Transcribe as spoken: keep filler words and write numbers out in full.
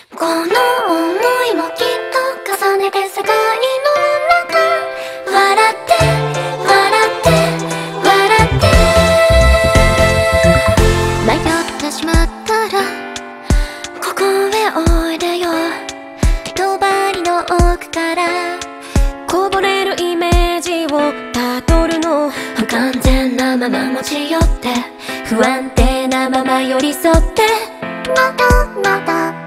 この想いもきっと重ねて世界の中笑って笑って笑って迷ってしまったらここへおいでよ。帳の奥からこぼれるイメージをたどるの。不完全なまま持ち寄って不安定なまま寄り添ってまたまた